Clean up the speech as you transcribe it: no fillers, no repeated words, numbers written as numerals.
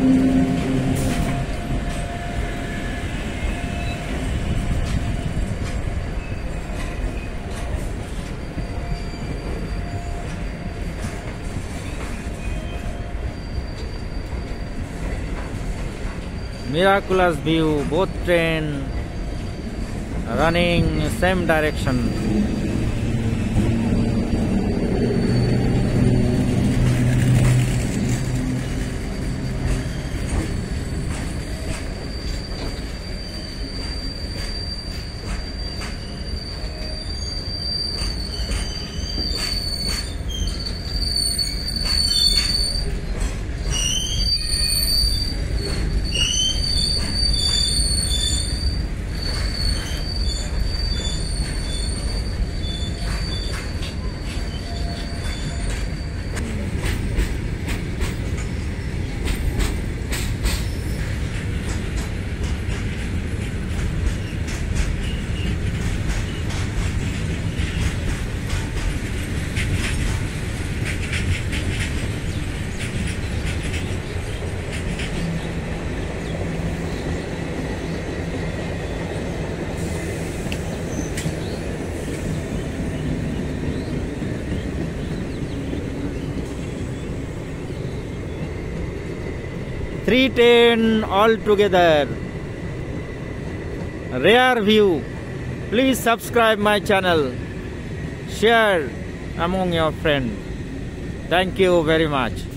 Miraculous view, both train running same direction. Three train all together. Rare view. Please subscribe my channel. Share among your friends. Thank you very much.